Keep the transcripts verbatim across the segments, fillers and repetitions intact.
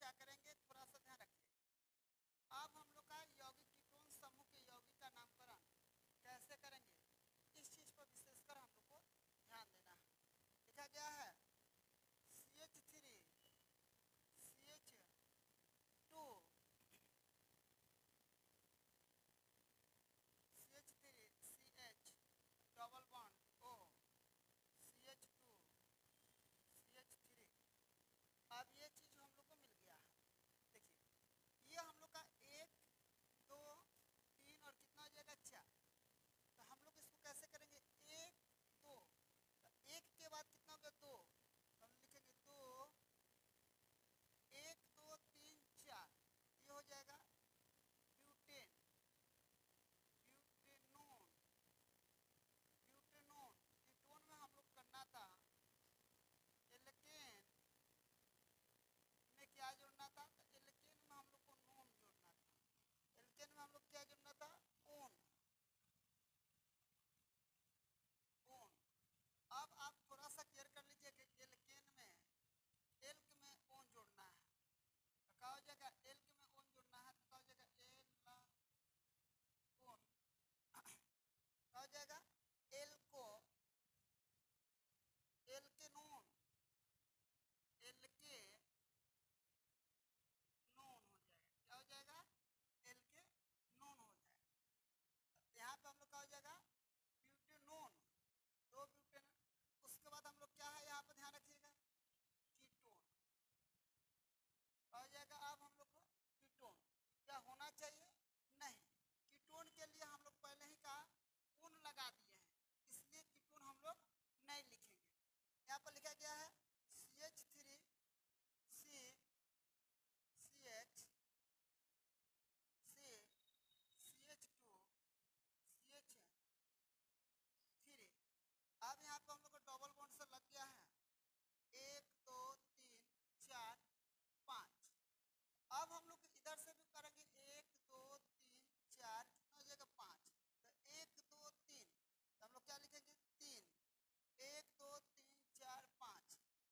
क्या करेंगे, थोड़ा सा ध्यान रखिए। अब हम लोग का यौगिक कीटोन समूह के यौगिक का नामकरण कैसे करेंगे, इस चीज पर विशेषकर हम लोग को ध्यान देना है। लिखा गया है C H three C H two C H three C H double bond O C H two C H three. अब ये चीज हम लोग को मिल गया है। देखिए ये हम लोग का एक दो तीन और कितना हो जाएगा, चार। तो हम लोग इसको कैसे करेंगे, एक दो, तो एक के बाद कितना हो गया, दो, तो हम लिखेंगे दो, एक दो तीन चार, ये हो जाएगा ब्यूटेन, ब्यूटेनोन, ब्यूटेनोन। कीटोन में हम लोग करना था एल्केन में क्या जोड़ना था, तो एल्केन में हम लोग को नोन जोड़ना था। एल्केन में हम लोग क्या जोड़ना था, ओन, ओन। अब आप थोड़ा सा क्लियर कर लीजिए कि एल्केन में एल्क में ओन जोड़ना है, तो क्या हो जाएगा, एल्क में ओन जोड़ना है, तो क्या हो जाएगा, एल ओन, क्या हो जाएगा, एल्को, एल्केनोन, एल्के नोन हो जाएगा। क्या हो जाएगा, एल्के नोन हो जाएगा। यहाँ पे हम लोग क्या हो जाएगा, ब्यूटेनोन, दो ब्यूटेन। उसके बाद हम लोग क्या है यहाँ पर ध्यान रखिएगा, कीटोन, हो जाएगा। अब हम लोग को कीटोन क्या होना चाहिए, नहीं, कीटोन के लिए हम लोग पहले ही कहा ऊन लगा दिए हैं, इसलिए कीटोन हम लोग नहीं लिखेंगे। यहाँ पर लिखा गया है C H three C C H C C H two C H three. अब यहाँ पे हम लोग को डबल बॉन्ड से लग गया है, एक दो तीन चार पाँच। अब हम लोग इधर से भी करेंगे, एक दो तीन चार, कितना हो जाएगा, पाँच। तो एक दो तीन, तो हम लोग क्या लिखेंगे, तीन, एक दो तीन चार पाँच।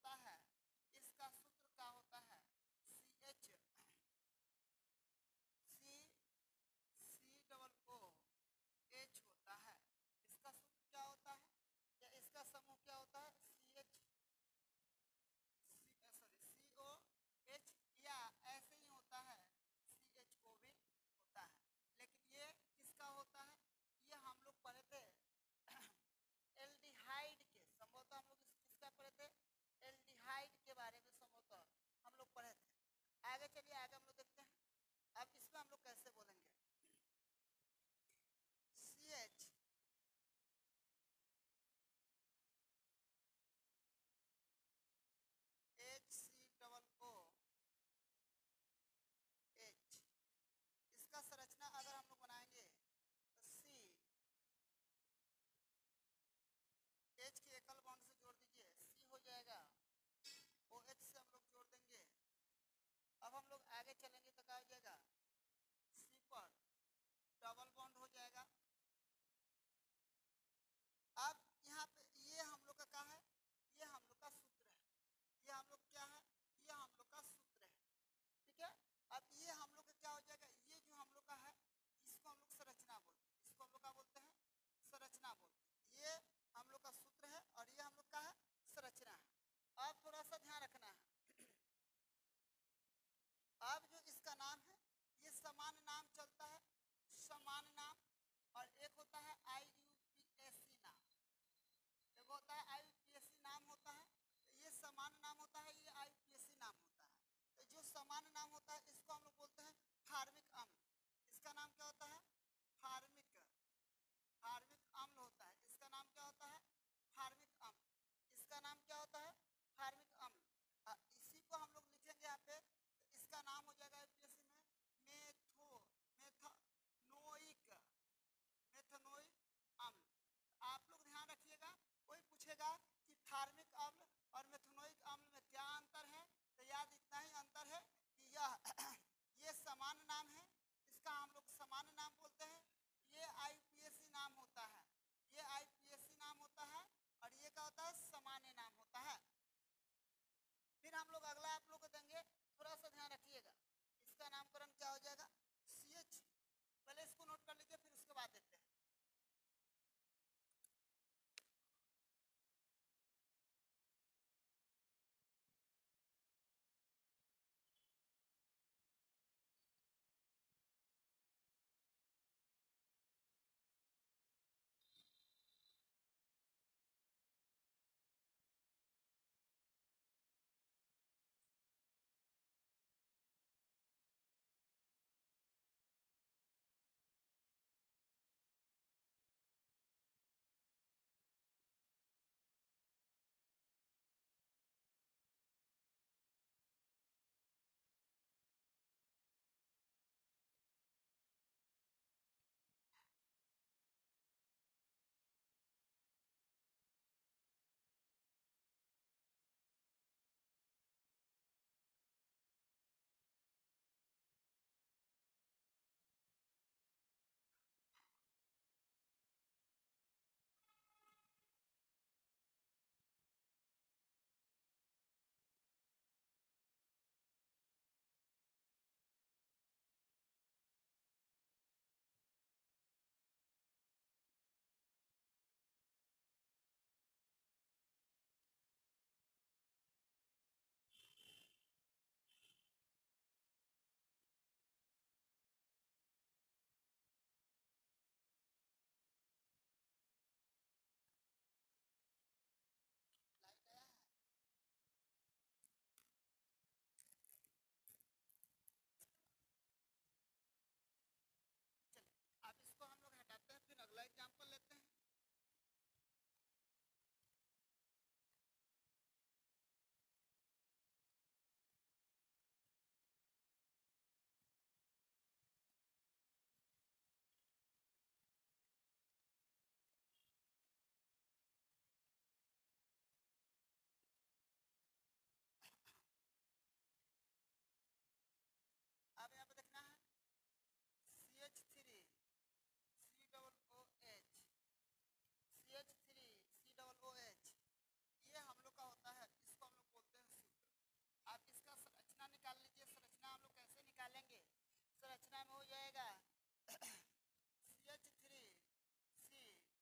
होता है, इसका सूत्र क्या होता है, C H C C double O H होता है। इसका सूत्र क्या होता है या इसका समूह क्या होता है, C H sorry C O H, या ऐसे ही होता है सी एच ओ भी होता है। लेकिन ये किसका होता है, ये हम लोग पढ़े थे एल्डिहाइड के, संभवतः हम लोग किसका पढ़े थे, एल्डिहाइड के बारे में संभवतः हम लोग पढ़े थे। आगे चलिए, आगे हम लोग देखते हैं। अब इसमें हम लोग कैसे बोलेंगे, C H H C double O H, इसका संरचना अगर हम लोग बनाएंगे तो सी एच के एकल बॉन्ड से जोड़ दीजिए, सी हो जाएगा, ओ एच से हम लोग जोड़ देंगे। अब हम लोग आगे चलेंगे तो क्या हो जाएगा, सी पर डबल बॉन्ड हो जाएगा। अब यहाँ पे ये हम लोग का क्या है, ये हम लोग का सूत्र है, ये हम लोग क्या है, ये हम लोग का सूत्र है, ठीक है। अब ये हम लोग का क्या हो जाएगा, ये जो हम लोग का है इसको हम लोग संरचना बोलते हैं, इसको हम लोग क्या बोलते हैं, संरचना बोलते हैं। ये हम लोग का सूत्र है और ये हम लोग का है संरचना है। अब थोड़ा सा ध्यान रखना है, अब जो इसका नाम है ये समान नाम चलता है, समान नाम, और एक होता है I U P S C नाम, एक होता है I U P S C नाम होता है, ये समान नाम होता है, ये I U P S C नाम होता है। तो जो समान नाम होता है इसको हम लोग बोलते हैं फार्मिक अम्ल, इसका नाम क्या होता है, फार्मिक फार्मिक अम्ल होता है, इसका नाम क्या होता है, फार्मिक अम्ल, इसका नाम क्या होता है, फार्मिक अम्ल। इसी को हम लोग लिखेंगे यहाँ पे, तो इसका नाम हो जाएगा यूपीएससी में मेथो मेथनोइक मेथनोइक अम्ल। आप लोग ध्यान रखिएगा, कोई पूछेगा कि फार्मिक अम्ल और मेथनोइक अम्ल में क्या अंतर है, तो याद इतना ही अंतर है कि यह ये समान नाम है, इसका हम लोग समान नाम बोलते हैं, ये संरचना में हो जाएगा सी एच थ्री सी,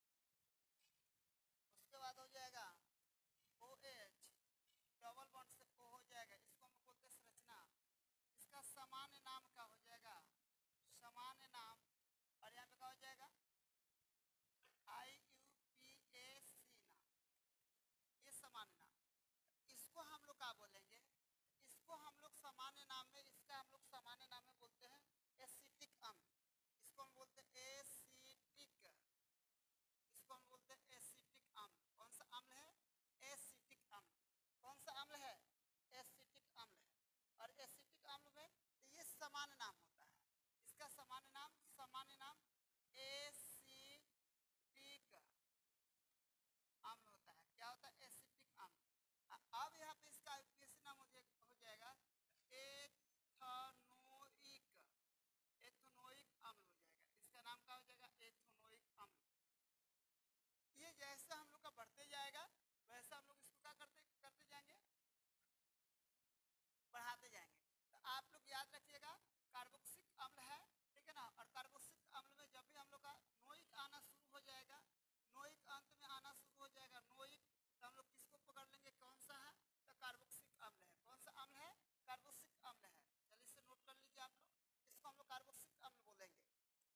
उसके बाद हो जाएगा ओ एच, डबल बॉन्ड से ओ हो जाएगा, इसको हम बोलते हैं संरचना। इसका सामान्य नाम क्या हो जाएगा, सामान्य नाम, और यहाँ पे क्या हो जाएगा आई यू पी ए सी नाम, ये सामान्य नाम। इसको हम लोग क्या बोलेंगे, इसको हम लोग सामान्य नाम में, इसका हम लोग सामान्य नाम में बोलते हैं एसिटिक अम्ल। इसको हम बोलते हैं एसिटिक, इसको हम बोलते हैं एसिटिक अम्ल। कौन सा अम्ल है, एसिटिक अम्ल। कौन सा अम्ल है, एसिटिक अम्ल है। और एसिटिक अम्ल में तो ये सामान्य नाम होता है, इसका सामान्य नाम, सामान्य नाम एसिटिक अम्ल होता है। क्या होता है, एसिटिक अम्ल। अब यहाँ पे इसका यूपीएससी नाम हो जाएगा एथनोइक, एथनोइक अम्ल हो जाएगा। इसका नाम क्या हो जाएगा, एथनोइक अम्ल। ये जैसे हम लोग का बढ़ते जाएगा वैसे हम लोग इसको क्या करते करते जाएंगे, बढ़ाते जाएंगे। तो आप लोग याद रखिएगा कार्बोक्सिलिक अम्ल है, ठीक है ना। और कार्बोक्सिलिक अम्ल में जब भी हम लोग का नोइक आना शुरू हो जाएगा, नोइक अंत में आना शुरू हो जाएगा नोइक, तो हम लोग किसको पकड़ लेंगे, कौन सा है, तो कार्बोक्सिलिक अम्ल है। कौन सा अम्ल है, कार्बोक्सिलिक अम्ल है। चलिए इसे नोट कर लीजिए आप लोग, इसको हम लोग कार्बोक्सिलिक अम्ल बोलेंगे।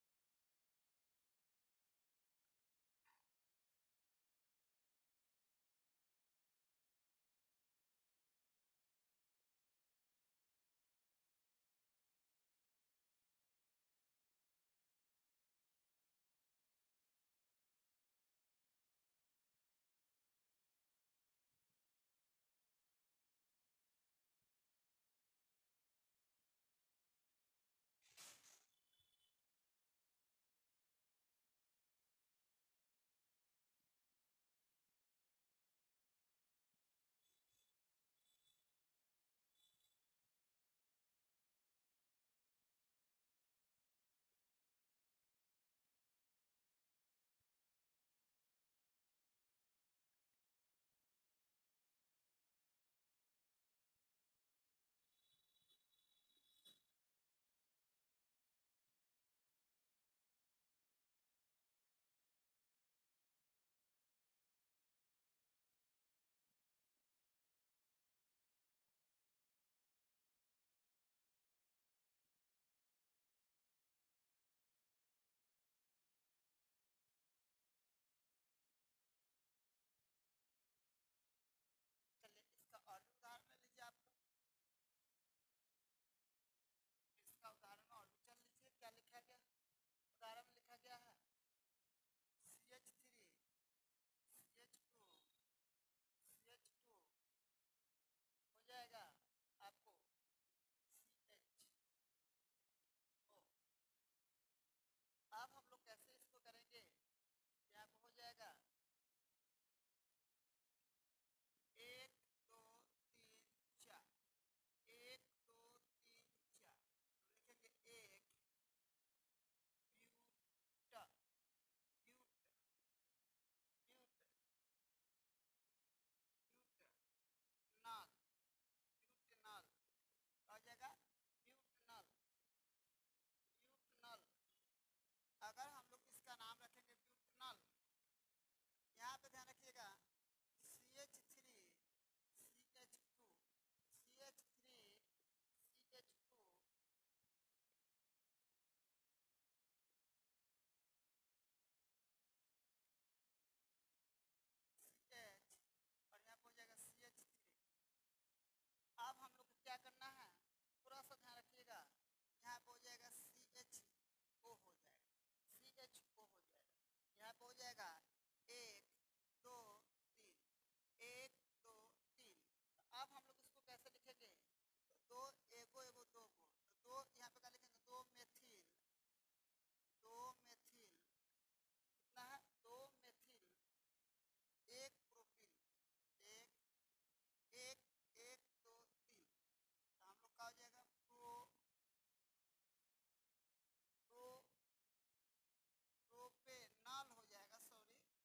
चलिए इसका और भी उदाहरण ले लीजिए आप लोग, इसका उदाहरण और भी चल लीजिए। क्या लिखा गया, उदाहरण में लिखा गया है C H three C H two C H two हो जाएगा आपको सी एच ओ। अब हम लोग कैसे इसको करेंगे, यहाँ पे हो जाएगा एक दो तीन चार, एक दो तीन चार, तो लिखेंगे एक ब्यूटा, ब्यूट ब्यूट ब्यूटनॉल, ब्यूटनॉल हो जाएगा ब्यूटनॉल, ब्यूटनॉल। अगर हम लोग इसका नाम रखेंगे ब्यूटनॉल, यहाँ पे ध्यान रखिएगा C H three C H two C H three C H two C H, और यहाँ पे हो जाएगा सी एच थ्री। अब हम लोग को क्या करना है, थोड़ा सा ध्यान रखिएगा, यहाँ पे हो जाएगा सी एच ओ हो जाएगा, सी एच ओ हो जाएगा। यहाँ पे हो जाएगा एक दो तीन, एक दो तीन। तो अब हम लोग इसको कैसे लिखेंगे, तो दो एगो एगो दो गो, तो दो यहाँ पे क्या लिखेंगे, दो मेथिल, दो मेथिल कितना है, दो मेथिल एक प्रोपिल, एक एक एक दो तीन, तो हम लोग का हो जाएगा प्रो प्रो प्रोपेनॉल हो जाएगा, सॉरी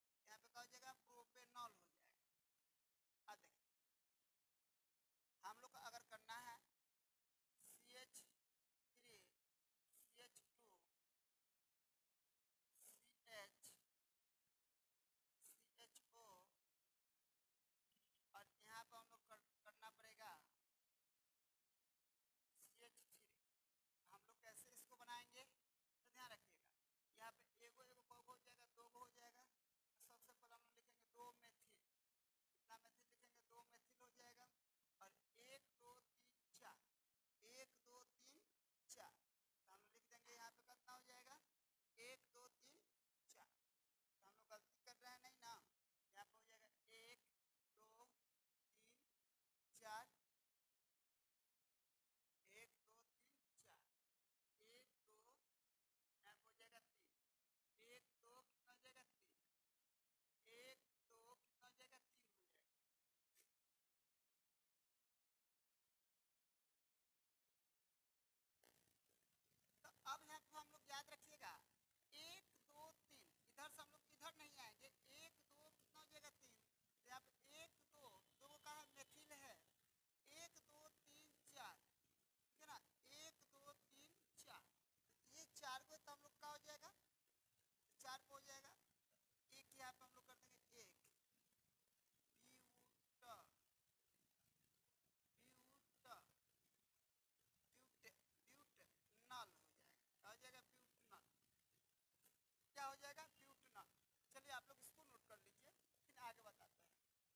याद रखिएगा, एक दो तीन, इधर से हम लोग इधर नहीं आएंगे, एक दो कितना हो जाएगा तीन, तो यहाँ पे एक दो, दो का है मेथिल है, एक दो तीन चार, ठीक है ना, एक दो तीन चार, तो ये चार को तो हम लोग का हो जाएगा, चार को हो जाएगा, एक यहाँ पे हम लोग कर देंगे एक, ब्यूट ब्यूट ब्यूट ब्यूटनल हो जाएगा, क्या हो जाएगा ब्यूटनल, क्या हो जाएगा ब्यूटनल। चलिए आप लोग इसको नोट कर लीजिए, फिर आगे बताते हैं।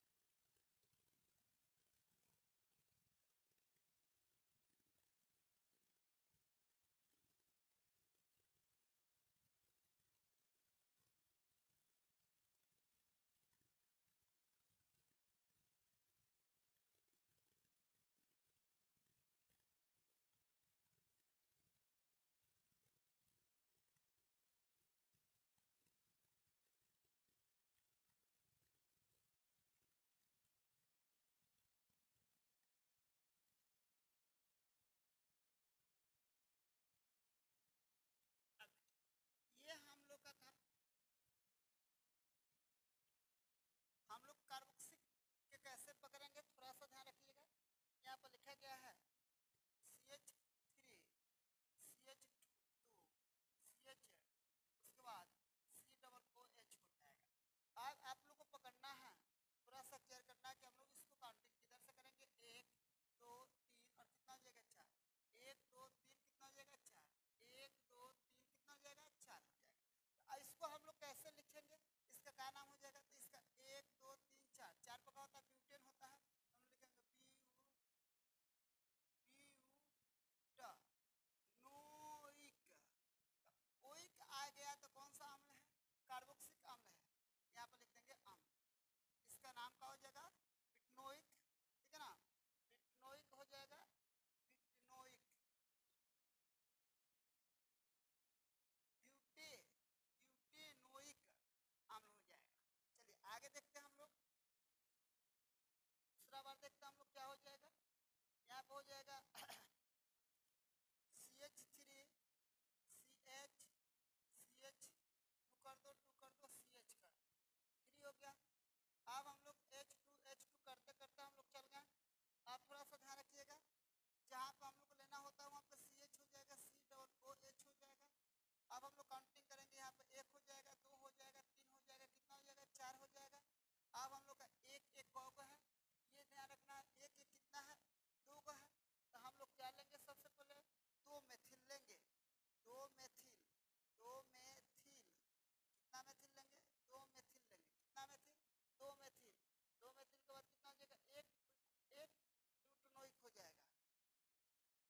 अब ये हम लोग का था, हम लोग कार्बोक्सिल के कैसे पकड़ेंगे, थोड़ा सा ध्यान रखिएगा। यहाँ पर लिखा गया है C H three C H two C H, उसके बाद सी डबल ओ एच हो जाएगा। अब आप लोग को पकड़ना है, थोड़ा सा केयर करना है कि हम लोग इसको काउंटिंग किधर से करेंगे, एक दो तीन और कितना हो जाएगा चार, एक दो तीन कितना हो जाएगा चार, एक दो तीन कितना हो जाएगा चार हो जाएगा। तो इसको हम लोग कैसे लिखेंगे, इसका क्या नाम हो जाएगा, तो इसका एक दो तीन चार, चार पका होता है ब्यूटेन होता है, हम लोग लिखेंगे बी यू ब्यूटा नोइक। ओइक आ गया तो कौन सा अम्ल है, कार्बोक्सिलिक अम्ल है, यहाँ पर लिख देंगे अम्ल, इसका नाम क्या हो जाएगा बिटनोइक, ठीक है ना, बिटनोइक हो जाएगा, बिटनोइक ब्यूटे ब्यूटेनोइक अम्ल हो जाएगा। चलिए आगे देखते हैं हम लोग, दूसरा बार देखते हैं हम लोग क्या हो जाएगा, यहाँ पे हो जाएगा C H three C H C H two कर दो, टू कर दो सी एच कर, थ्री हो गया। अब हम लोग एच टू एच टू करते करते हम लोग चल गए। आप थोड़ा सा ध्यान रखिएगा, जहाँ पे हम लोग को लेना होता है वहाँ पे सी एच हो जाएगा, सी डबल ओ एच हो जाएगा। अब हम लोग काउंटिंग करेंगे, यहाँ पे एक हो जाएगा, दो हो जाएगा, तीन हो जाएगा, कितना हो जाएगा चार हो जाएगा। अब हम लोग का एक एक कौ को है, ये ध्यान रखना है, एक एक कितना है दो को है, तो हम लोग क्या लेंगे सबसे पहले दो मेथिल लेंगे, दो मेथिल, दो मेथिल, कितना मेथिल लेंगे दो मेथिल लेंगे, कितना मेथिल दो मेथिल, दो मेथिल के बाद कितना हो जाएगा एक, एक ब्यूटनोइक हो जाएगा,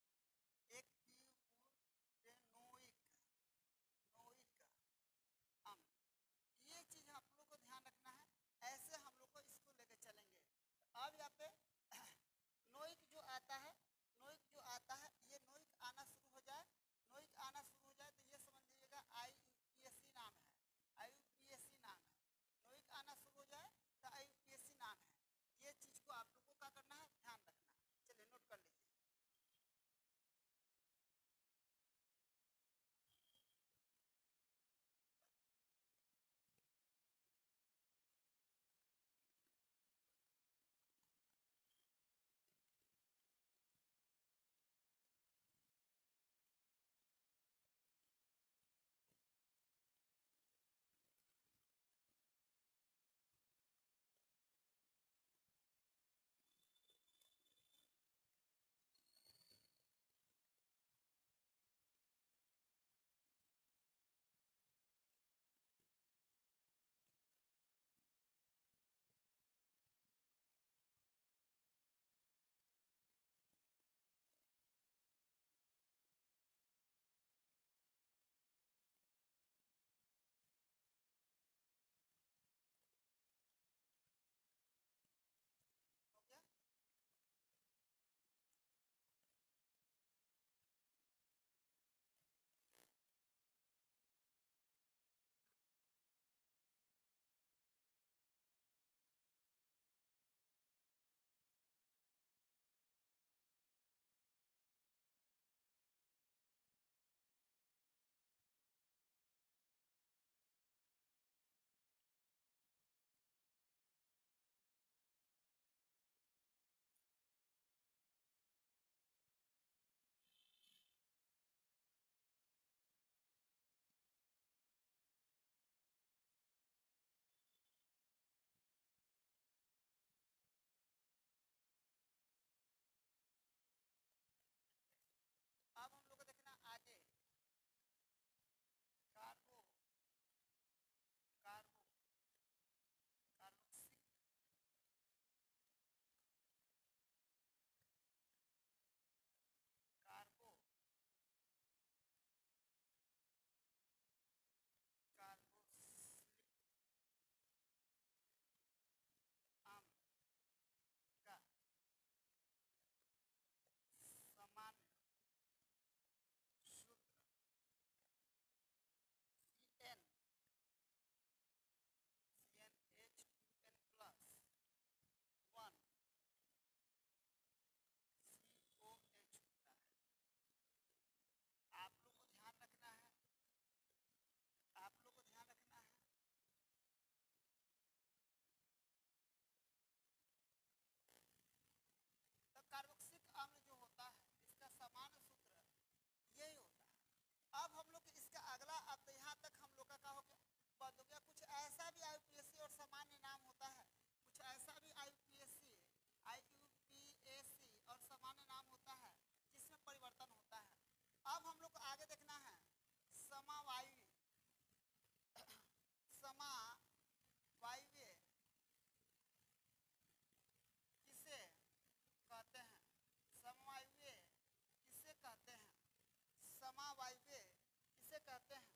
समावायवीय किसे कहते हैं?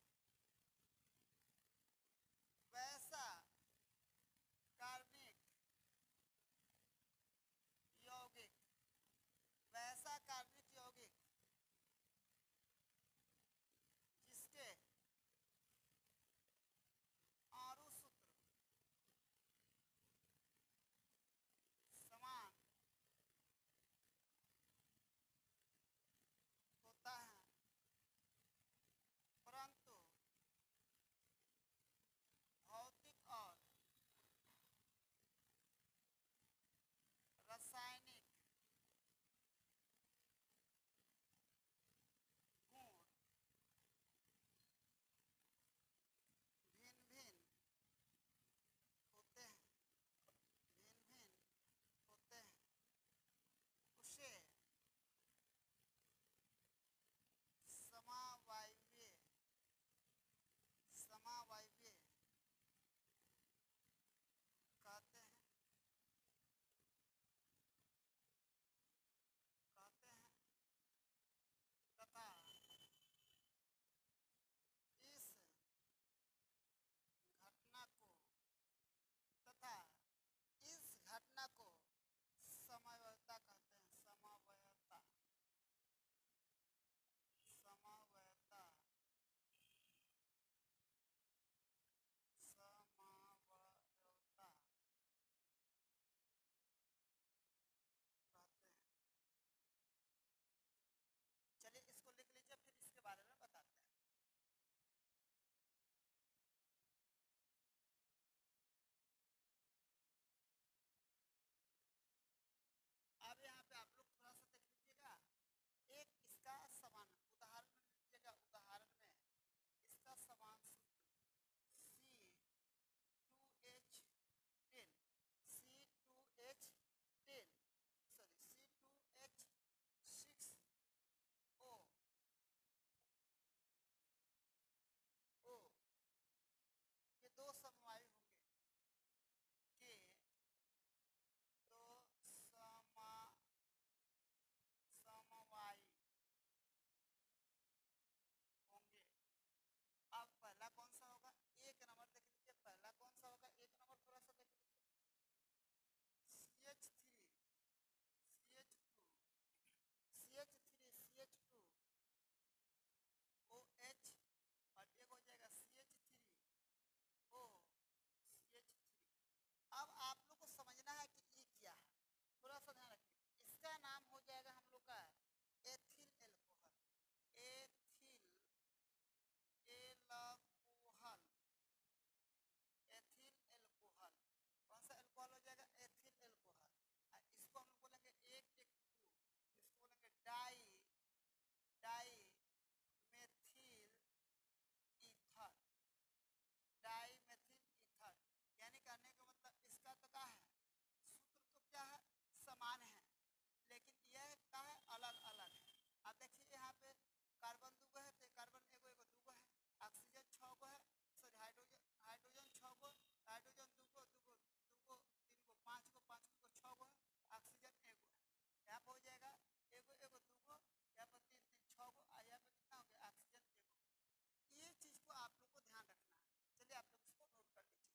वैसा कार्बनिक यौगिक, वैसा कार्बनिक यौगिक जिसके अणु सूत्र समान होता है परंतु भौतिक और रासायनिक गुण भिन्न भिन्न होते हैं, भिन्न भिन्न होते हैं, उसे समावायवीय समावायवीय कहते हैं, कहते हैं तथा इस घटना को तथा इस घटना को समवायता कहते हैं, समवायता समवायता समवायता कहते हैं। चलिए इसको लिख लीजिए, फिर इसके बारे में बताते हैं। अब यहाँ पे आप लोग थोड़ा सा देख लीजिएगा, एक इसका समान उदाहरण में लीजिएगा, उदाहरण में इसका समान सूत्र C two H ten C two H ten sorry C two H six O O ये दो समवायु होंगे, के दो समा समवायु होंगे। अब पहला कौन सा होगा? एक नंबर देख लीजिए, पहला कौन सा होगा? एक नंबर थोड़ा सा देख लीजिए, C H three C H two C H three C H two O H और एक हो जाएगा C H three O C H three. अब आप लोग को समझना है कि ये क्या है, थोड़ा सा ध्यान रखिए। इसका नाम हो जाएगा हम लोग का ethyl alcohol, ethyl alcohol ethyl alcohol. कौन सा एल्कोहल हो जाएगा? Ethyl alcohol. इसको हम लोग बोलेंगे एक एक टू, इसको बोलेंगे di di methyl ether, di methyl ether. यानी कहने का मतलब इसका तो क्या है, सूत्र तो क्या है, समान है, लेकिन यह क्या है, अलग अलग है। अब देखिए यहाँ पे कार्बन दो है तो कार्बन एगो एगो दूगो है, ऑक्सीजन छः गो है, सॉरी हाइड्रोजन हाइड्रोजन छः गो, हाइड्रोजन दूगो दूगो दूगो तीन गो पाँच गो पाँच गो छः गो है, ऑक्सीजन एगो है। यहाँ पर हो जाएगा एगो एगो दूगो, यहाँ पर तीन तीन छः गो, यहाँ पे कितना हो गया, ऑक्सीजन एगो। ये चीज को आप लोग को ध्यान रखना है। चलिए आप लोग इसको नोट कर लीजिए।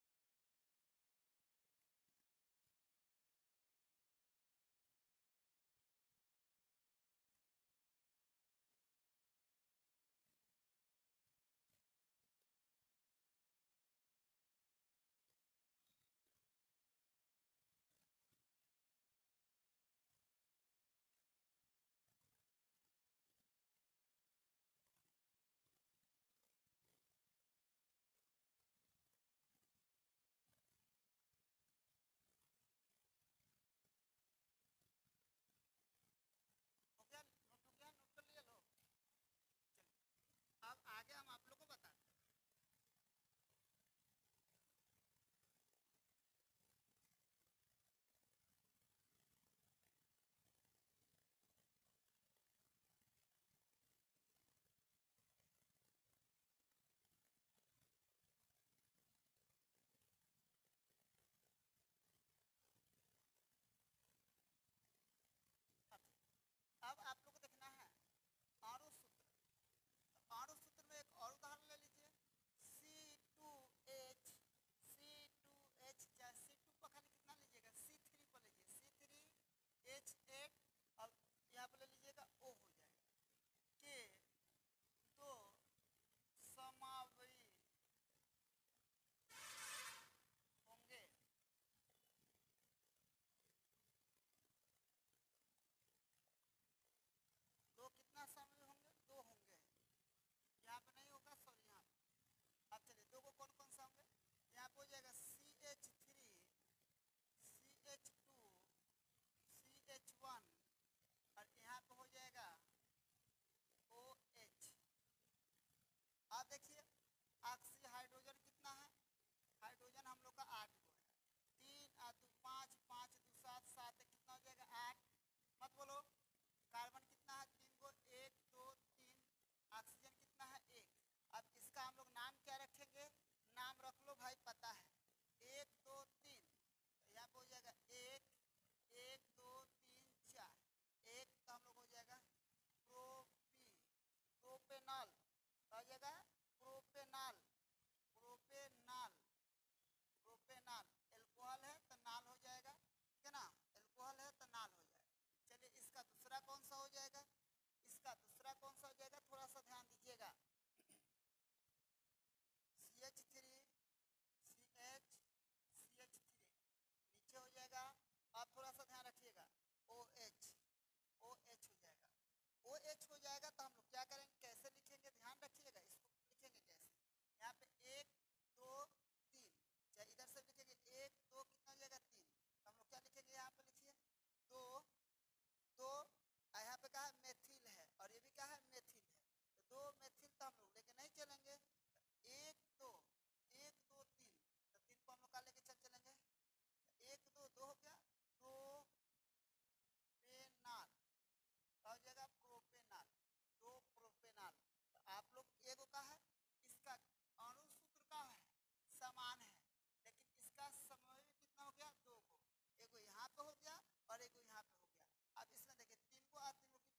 का आठ गो है। तीन आ दो पाँच, पाँच दो सात, सात कितना हो जाएगा आठ। मत बोलो। कार्बन कितना है तीन गो, एक दो तीन। ऑक्सीजन कितना है एक। अब इसका हम लोग नाम क्या रखेंगे, नाम रख लो भाई, पता है एक दो तीन। तो यहाँ पे हो जाएगा एक, एक दो तीन चार, एक तो हम लोग हो जाएगा प्रोपी प्रोपेनॉल। हो जाएगा प्रोपेनॉल, प्रोपेनॉल, प्रोपेनॉल। एल्कोहल है तो नाल हो जाएगा, ठीक है ना, एल्कोहल है तो नाल हो जाएगा। चलिए इसका दूसरा कौन सा हो जाएगा, इसका दूसरा कौन सा हो जाएगा, थोड़ा सा ध्यान दीजिएगा। C H three, C H, C H three नीचे हो जाएगा। अब थोड़ा सा ध्यान रखिएगा, ओ एच, ओ एच हो जाएगा। ओ एच हो जाएगा तो हम लोग क्या करेंगे, कैसे लिखेंगे, ध्यान रखिएगा, इसको लिखेंगे कैसे। यहाँ पे एक दो तीन, चाहे इधर से लिखेंगे एक दो कितना हो जाएगा तीन, तो हम लोग क्या लिखेंगे, यहाँ पे लिखिए दो दो। यहाँ पे क्या है मेथिल है और ये भी क्या है मेथिल है, तो दो मेथिल तो हम लोग लेके नहीं चलेंगे। एक दो, एक दो तीन, तो तीन को हम लोग का लेके चल चलेंगे। एक दो दो हो गया, दो पेनाल हो जाएगा प्रोपेनाल, दो प्रोपेनाल। तो आप लोग एगो का है, इसका अणु सूत्र का है समान है, लेकिन इसका समय कितना हो गया दो को, एगो यहाँ पे हो गया और एगो यहाँ पे हो गया। अब इसमें देखिए तीन को और तीन को